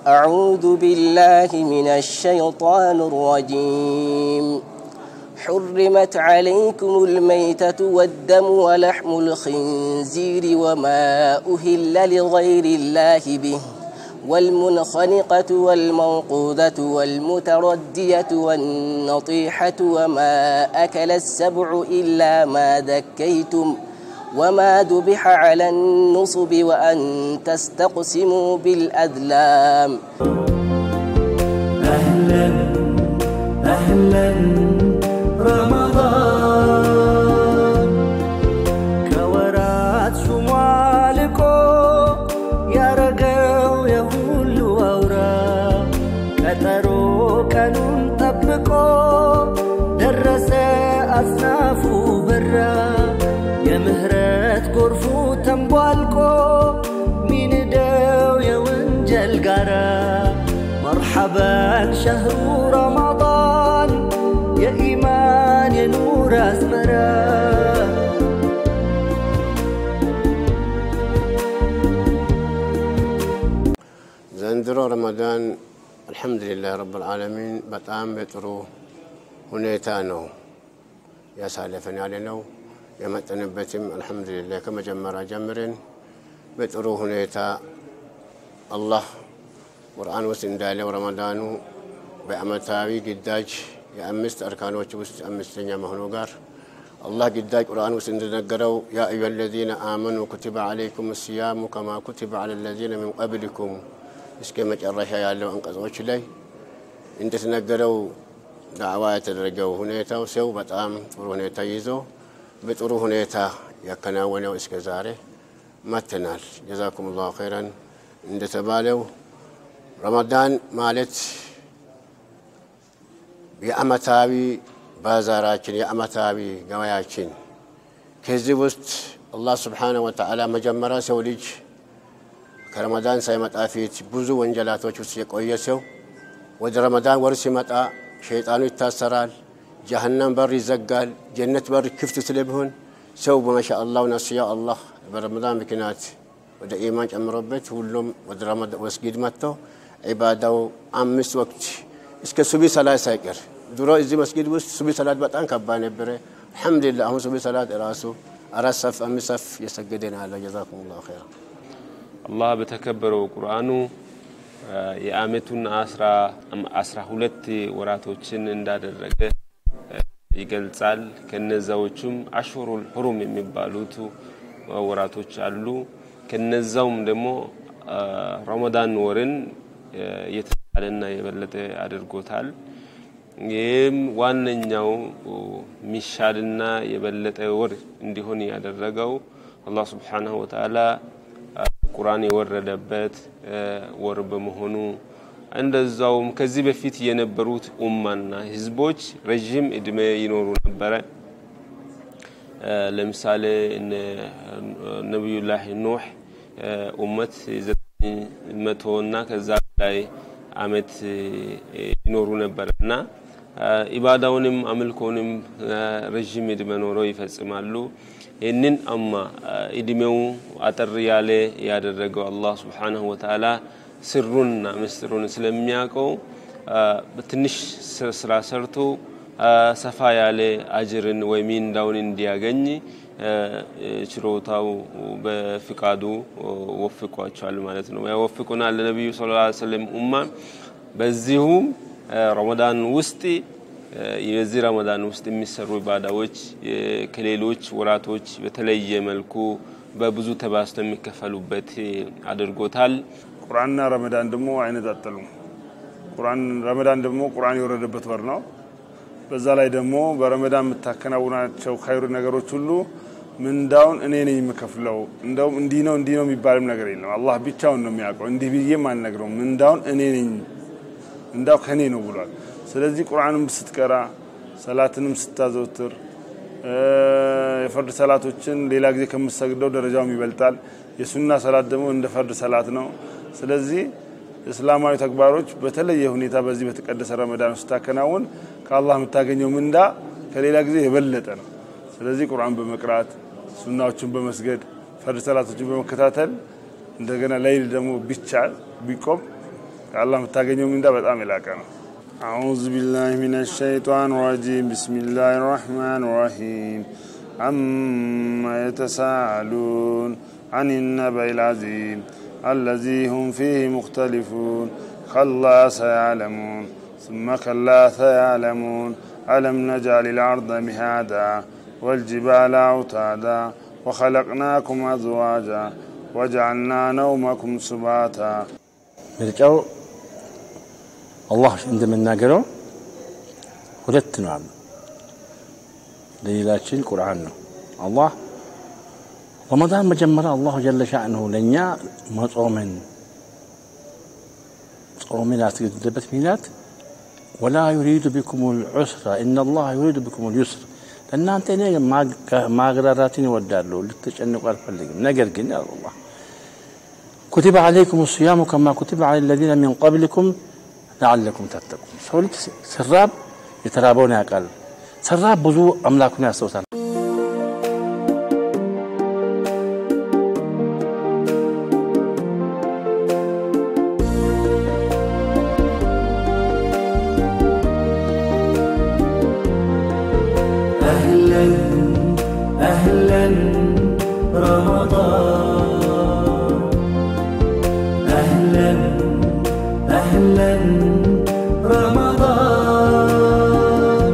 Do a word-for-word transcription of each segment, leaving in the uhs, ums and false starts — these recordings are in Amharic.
أعوذ بالله من الشيطان الرجيم حرمت عليكم الميتة والدم ولحم الخنزير وما أهل لغير الله به والمنخنقة والموقوذة والمتردية والنطيحة وما أكل السبع إلا ما ذكيتم وما ذبح على النصب وأن تستقسموا بالأزلام. أهلا أهلا رمضان كورات شمالكو يا رجاو يا هلو أورا كترو كانون طبقو درس أصنافو برا يا مهرات كرفو تنبالكو مين داو يا ونجل قرا مرحبا شهر رمضان يا إيمان يا نور أزمرا زندرو رمضان الحمد لله رب العالمين بطعم بطرو هنيتانو يا سالفني علينو يا متنبتم الحمد لله كما جمرا جمرن بطرو هنيتا الله قرآن وسندالي ورمضانو بأمتاوي قداج يا أمست أركانوش وست أمستنيا مهنوغار الله قداج قرآن وسندنقرو يا أيها الذين آمنوا كتب عليكم الصيام كما كتب على الذين من قبلكم اسكمت الرحية يالله أنقذوش لي انت تنقرو دعوات الرجو هنيتا وسو بطعام فرو هنيتا يزو بطرو هنيتا يكناونو اسكزاري متنال جزاكم الله خيرا عند تبالو رمضان مالت يا أمتاوي بازاراتين يا أمتاوي قواياتين كذي وسط الله سبحانه وتعالى مجمرا سوليج كرمضان سيمت آفيت بوزو وانجلات وشوسيق ويسو ود رمضان ورسي متى شيطانو يتاسرال جهنم بر يزقال جنة بر كفت تلبهن سو ما شاء الله ونسيا الله برمضان بكنات ود إيمان أمربت ولهم ود رمضان وسجد متو عبادة أمس وقت اسك سبي صلاة ساكر درا إزي مسجد وست سبي صلاة بتان كبانة بره الحمد لله هم سبي صلاة راسو أرسف أمسف يسجدنا على جزاكم الله خير. الله بتكبره قرآنه يأمتون أسرى أم أسرى هلت وراتوچن اندار الرجال يقلصال كنزاوچم أشهر الحرم የሚባሉቱ ወራቶች አሉ ከነዛውም ደግሞ ረመዳን ወርን የተሻለና የበለጠ አድርጎታል ይህም ዋነኛው ሚሻልና የበለጠ ወር እንዲሆን ያደረገው አላህ Subhanahu Wa Ta'ala ቁርአን የወረደበት ወር በመሆኑ እንደዛውም ከዚህ በፊት የነበሩት ኡማና ህዝቦች ረጅም እድሜ ይኖሩ ነበር ለምሳሌ እነ ነብዩላህ ኑህ ኡመት መቶና ከዛ ላይ አመት ይኖሩ ነበርና ኢባዳውንም አምልኮንም ረጅም እድሜ ኖሮ ይፈጽማሉ ይህንን አማ እድሜው አጠር ያለ ያደረገው አላህ Subhanahu Wa Ta'ala ስሩንና ምስጥሩን ስለሚያቀው በትንሽ ስራ ሰርቶ ሰፋ ያለ አጅርን ወይ ሚንዳውን እንዲያገኝ ችሮታው በፍቃዱ ወፍቋቸዋል ማለት ነው ያወፍቁናል ለነብዩ ሰለላሁ ዐለይሂ ወሰለም ኡማ በዚሁም ረመዳን ውስጥ የዚህ ረመዳን ውስጥ የሚሰሩ ኢባዳዎች ከሌሎች ወራቶች በተለየ መልኩ በብዙ ተባስተው የሚከፈሉበት አድርጎታል ቁርአንና ረመዳን ደግሞ አይነጣጠሉ ቁርአን ረመዳን ደግሞ ቁርአን የወረደበት ወር ነው በዛ ላይ ደግሞ በረመዳን መታከናውናቸው ኸይሩ ነገሮች ሁሉ ምንዳውን እኔ ነኝ የምከፍለው እንደውም እንዲ ነው እንዲ ነው የሚባልም ነገር የለም አላህ ብቻውን ነው የሚያውቀው እንዲ ብዬ ማን ነግረው ምንዳውን እኔ ነኝ እንዳው ከኔ ነው ብሏል ስለዚህ ቁርአንም ስትቀራ ሰላትንም ስታዘውትር የፈርድ ሰላቶችን ሌላ ጊዜ ከመሰግደው ደረጃው ይበልጣል የሱና ሰላት ደግሞ እንደ ፈርድ ሰላት ነው ስለዚህ እስላማዊ ተግባሮች በተለየ ሁኔታ በዚህ በተቀደሰ ረመዳን ውስጥ ታከናውን ከአላህ የምታገኘው ምንዳ ከሌላ ጊዜ የበለጠ ነው ስለዚህ ቁርአን በመቅራት ሱናዎችን በመስገድ ፈርድ ሰላቶችን በመከታተል እንደገና ሌሊት ደግሞ ቢቻል ቢቆም الله متاغنيو مندا በጣም የላቀ ነው أعوذ بالله من الشيطان الرجيم بسم الله الرحمن الرحيم عما يتساءلون عن النبأ العظيم الذي هم فيه مختلفون كلا سيعلمون ثم كلا سيعلمون ألم نجعل الأرض مهادا والجبال أوتادا وخلقناكم أزواجا وجعلنا نومكم سباتا مرجعو الله عندما نقرأ ሁለት ነው ለይላችን ቁርአን ነው الله رمضان مجمرة الله جل شأنه لنيا مصومن صومن أتقدبت ميلات ولا يريد بكم العسر إن الله يريد بكم اليسر لأن أنت ما ما قرراتني ودارلو لتجنقوا الفلق نقر قلنا الله كتب عليكم الصيام كما كتب على الذين من قبلكم لعلكم تتقون سولت سراب يترابون أقل سراب بزو أملاكنا السوسان أهلا أهلا رمضان أهلا أهلا رمضان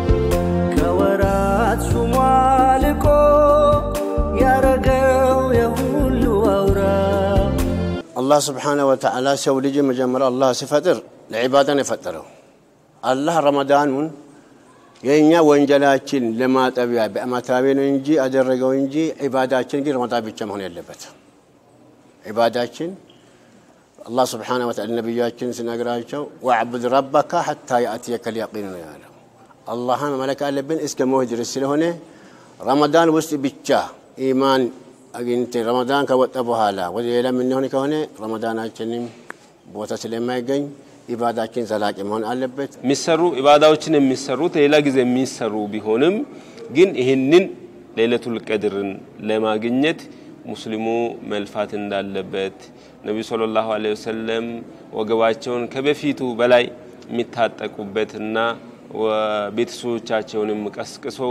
كورات شمالكو يا رجاو يا هلو أورا الله سبحانه وتعالى سولج مجمر الله سفتر لعبادنا فتره الله رمضان የኛ ወንጀላችን ለማጠቢያ በአማታዊ ነው እንጂ አደረገው እንጂ ኢባዳችን ግን ረመዳን ብቻ መሆን ያለበት ኢባዳችን الله سبحانه وتعالى ነብያችን ሲነግራቸው ወዐብድ ረበከ حتى يأتيك اليقين ነው ያለው አላህን መለክ አለብን እስከ ሞት ድረስ ስለሆነ ረመዳን ውስጥ ብቻ ኢማን አግኝተ ረመዳን ከወጣ በኋላ ወደ ሌላ ምን ሆነ ከሆነ ረመዳናችንም ቦታ ስለማይገኝ ኢባዳችን ዘላቂ መሆን አለበት ሚሰሩ ኢባዳዎችን የሚሰሩት ሌላ ጊዜ የሚሰሩ ቢሆንም ግን ይሄንን ለይለቱል ቀድርን ለማግኘት ሙስሊሙ መልፋት እንዳለበት ነብዩ ሰለላሁ ዐለይሂ ወሰለም ወገባቸውን ከበፊቱ በላይ የሚታጠቁበትና ወቤተሰቦቻቸውንም ቀስቅሰው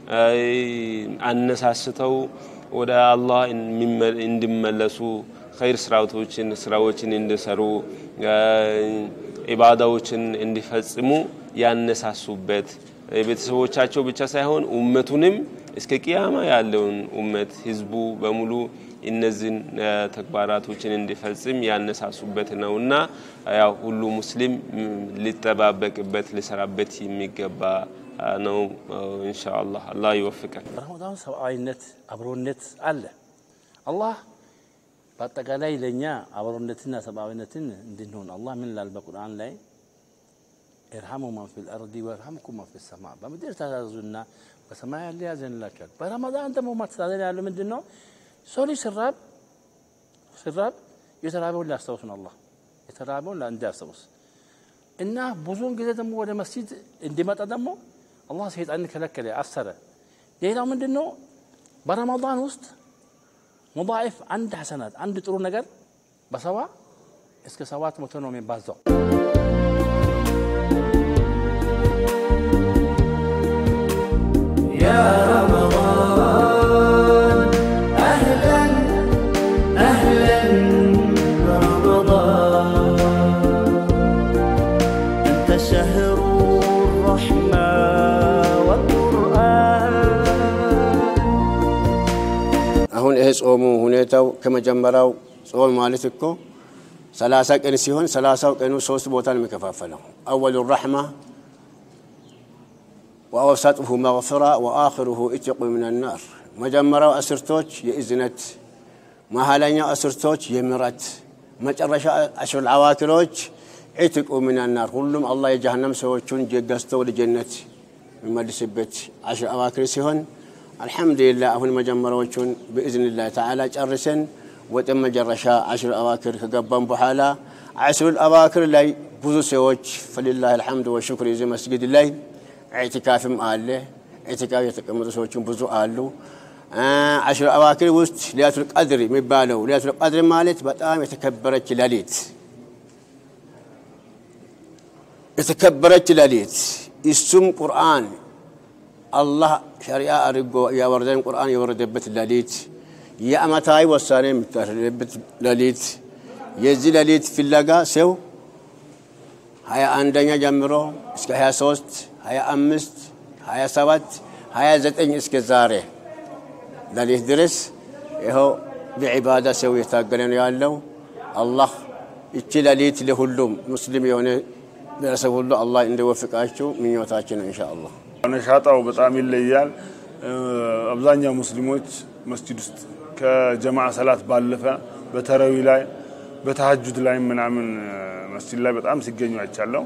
አነሳስተው ወደ አላህ እንዲመለሱ خير ስራዎችን ስራዎችን እንዲሰሩ ኢባዳዎችን እንዲፈጽሙ ያነሳሱበት ቤተሰቦቻቸው ብቻ ሳይሆን ኡመቱንም እስከ ቂያማ ያለውን ኡመት ህዝቡ በሙሉ እነዚህን ተግባራቶችን እንዲፈጽም ያነሳሱበት ነውና ያው ሁሉ ሙስሊም ሊተባበቅበት ሊሰራበት የሚገባ ነው ኢንሻአላህ አላህ ይወፍቀን ረመዳን ሰብአዊነት አብሮነት አለ አላህ በአጠቃላይ ለኛ አብሮነትና ሰብአዊነትን እንድንሆን አላህ ምን ላል በቁርአን ላይ ارحموا من في الارض ويرحمكم من في السماء በምድር ተዛዙና በሰማይ ያለ ያዘንላችኋል በረመዳን ደግሞ ማስተዳደር ያለው ምንድነው ሶሊ ስራብ ስራብ የተራበውን ላስተውስን አላህ የተራበውን ላንዳስተውስ እና ብዙውን ጊዜ ደግሞ ወደ መስጂድ እንዲመጣ ደግሞ አላህ ሰይጣንን ከለከለ አሰረ ሌላው ምንድነው በረመዳን ውስጥ مضاعف عند حسنات عند ጥሩ ነገር በሰባ እስከ ሰባት መቶ ነው የሚባዛው يا رمضان أهلا أهلا رمضان أنت شهر الرحمة والقرآن አሁን ይሄ ጾሙ ሁኔታው ከመጀመሪያው ጾም ማለት እኮ ሰላሳ ቀን ሲሆን ሰላሳው ቀኑ ሶስት ቦታ ነው የሚከፋፈለው اول الرحمه واوسطه مغفرة واخره اتق من النار መጀመሪያው አስርቶች የእዝነት መሐለኛው አስርቶች የምሕረት መጨረሻ አሽር العواكሮች اتق من النار ሁሉም አላህ የጀሃነም ሰዎችን ጀገስተው ለጀነት የሚመልስበት አሽር العواكر ሲሆን الحمد لله أهون مجمروچون بإذن الله تعالى جرسن وتم جرشا عشر أواخر كقبان بحالا عشر الأواخر لا بوزو سوج فلله الحمد والشكر زي مسجد الله اعتكاف مآله اعتكاف يتقمد سوچون بوزو آلو آه عشر أواخر وست ليلة القدر مبالو ليلة القدر مالت بطام يتكبرت لليت የተከበረች ሌሊት እሱም ቁርአን አላህ ሸሪዓ አድርጎ ያወረደን ቁርአን የወረደበት ሌሊት የአመታዊ ወሳኔ የምታደርግበት ሌሊት የዚህ ሌሊት ፍለጋ ሰው ሀያ አንደኛ ጀምሮ እስከ ሀያ ሶስት ሀያ አምስት ሀያ ሰባት ሀያ ዘጠኝ እስከ ዛሬ ሌሊት ድረስ ይኸው በዒባዳ ሰው የታገለ ነው ያለው አላህ እቺ ሌሊት ለሁሉም ሙስሊም የሆነ በረሰብ ሁሉ አላህ እንደወፍቃቸው ምኞታችን ኢንሻአላህ ነሻጣው በጣም ይለያል አብዛኛው ሙስሊሞች መስጂድ ውስጥ ከጀማዓ ሰላት ባለፈ በተራዊ ላይ በተሐጁድ ላይ ምናምን መስጂድ ላይ በጣም ሲገኙ አይቻለው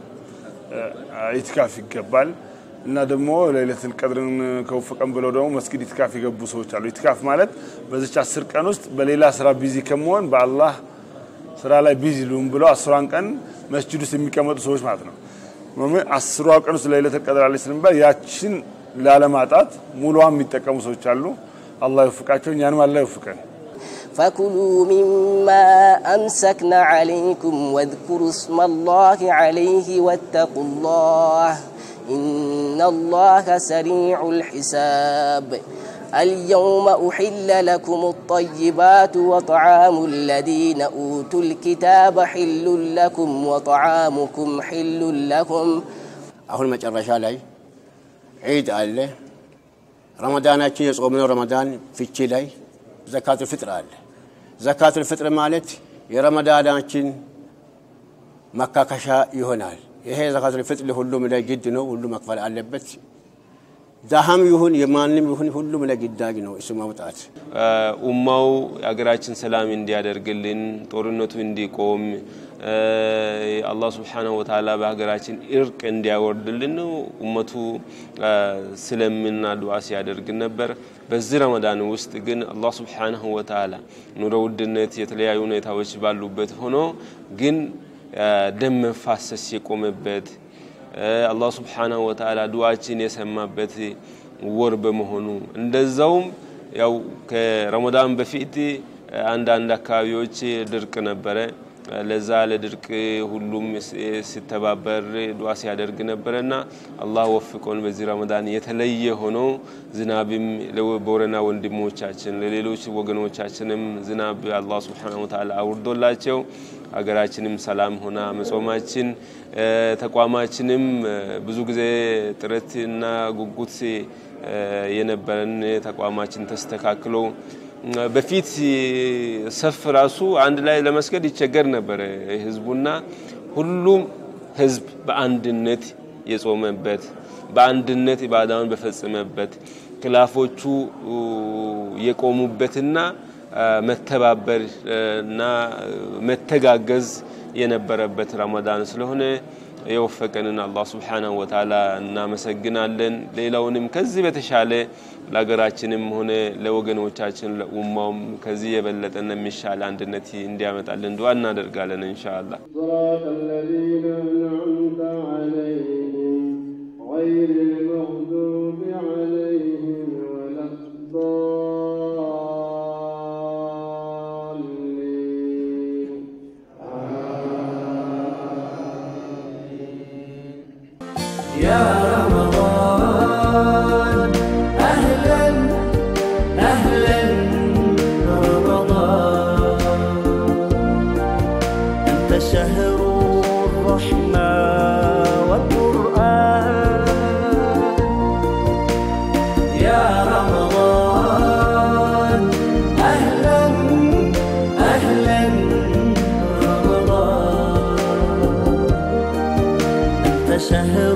ኢትካፍ ይገባል እና ደግሞ ለይለቱል ቀድርን ከወፈቀን ብለው ደግሞ መስጊድ ኢትካፍ ይገቡ ሰዎች አሉ ኢትካፍ ማለት በዚህ አስር ቀን ውስጥ በሌላ ስራ ቢዚ ከመሆን በአላህ ስራ ላይ ቢዚ ሉም ብለው አስሯን ቀን መስጂድ ውስጥ የሚቀመጡ ሰዎች ማለት ነው ማለት አስሯ ቀን ውስጥ ለይለቱል ቀድር አለይሂ ሰላም ያቺን ላለማጣት ሙሉዋን የሚጠቀሙ ሰዎች አሉ አላህ ይወፍቃቸው እኛንም አላህ ይወፍቀን فكلوا مما أمسكنا عليكم واذكروا اسم الله عليه واتقوا الله إن الله سريع الحساب اليوم أحل لكم الطيبات وطعام الذين أوتوا الكتاب حل لكم وطعامكم حل لهم أهل مجرشا لي عيد الله رمضاناتي يصومون رمضان في تشيلي زكاة الفطر الله زكاة الفطر مالت የረመዳናችን መካከሻ ይሆናል ይሄ زكاة الفطر ለሁሉም ላይ ግድ ነው ሁሉ መክፈል አለበት ዳህም ይሁን የማንም ይሁን ሁሉም ላይ ግዳጅ ነው እሱ ማውጣት ኡማው አገራችን ሰላም እንዲያደርግልን ጦርነቱ እንዲቆም አላህ Subhanahu Wa Ta'ala በአገራችን እርቅ እንዲያወርድልን ኡመቱ ስለምንና ዱዓ ሲያደርግ ነበር በዚህ ረመዳን ውስጥ ግን አላህ Subhanahu Wa Ta'ala ኑሮ ውድነት የተለያዩ ሁኔታዎች ባሉበት ሆኖ ግን ደም መፋሰስ የቆመበት አላህ Subhanahu Wa Ta'ala ዱዓችን የሰማበት ወር በመሆኑ እንደዛውም ያው ከረመዳን በፊት አንድ አንድ አካባቢዎች ድርቅ ነበረ ለዛ ለድርቅ ሁሉም ሲተባበር ዱዓ ሲያደርግ ነበርና አላህ ወፍቆን በዚህ ረመዳን የተለየ ሆኖ ዝናብም ለቦረና ወንድሞቻችን ለሌሎች ወገኖቻችንም ዝናብ አላህ Subhanahu Wa Ta'ala አውርዶላቸው አገራችንም ሰላም ሆና መጾማችን ተቋማችንም ብዙ ጊዜ ጥረትና ጉጉት የነበረን ተቋማችን ተስተካክሎ በፊት ሰፍ ራሱ አንድ ላይ ለመስገድ ይቸገር ነበር ህዝቡና ሁሉም ህዝብ በአንድነት የጾመበት በአንድነት ኢባዳውን በፈጸመበት ክላፎቹ የቆሙበትና መተባበርና መተጋገዝ የነበረበት ረመዳን ስለሆነ የወፈቀንን አላህ Subhanahu Wa Ta'ala እናመሰግናለን ሌላውንም ከዚህ በተሻለ ለሀገራችንም ሆነ ለወገኖቻችን ለኡማውም ከዚህ የበለጠና የሚሻል አንድነት እንዲያመጣልን ዱዓ እናደርጋለን ኢንሻአላህ يا رمضان أهلا أهلا رمضان أنت شهر الرحمة والقرآن يا رمضان أهلا أهلا رمضان أنت شهر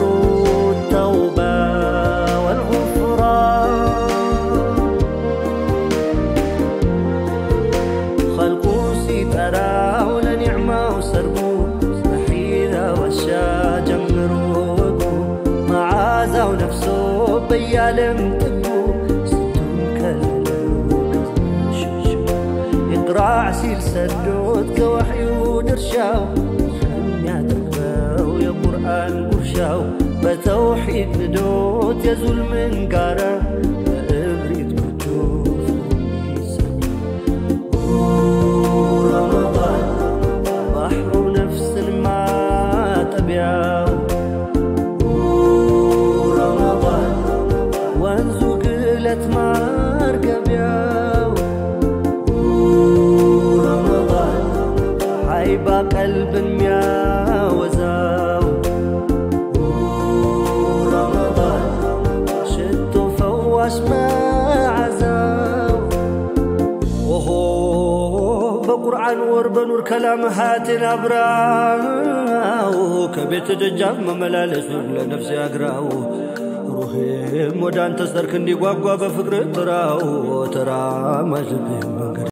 يعلم تبو ستون كلو يقرع عسير سدود كوحيو درشاو يا تقباو يا قرآن قرشاو بتوحيد ندوت يا ظلم قارا بأبريد كتوف رمضان بحر نفس الماء تبياو ነው ረመዳን ሀይባ ቀልብን ሚያወዛው ረመዳን ሽቶ ፈዋሽ መዓዛው ኦሆ በቁርአን ወር በኑር ከላም ሃትን አብራው ከቤት ደጃፍ መመላለስ ለነፍስ ያግራው ሩሄም ወዳንተ ሰርክ እንዲጓጓ በፍቅር ጥራው ተራመድብህ መንገድ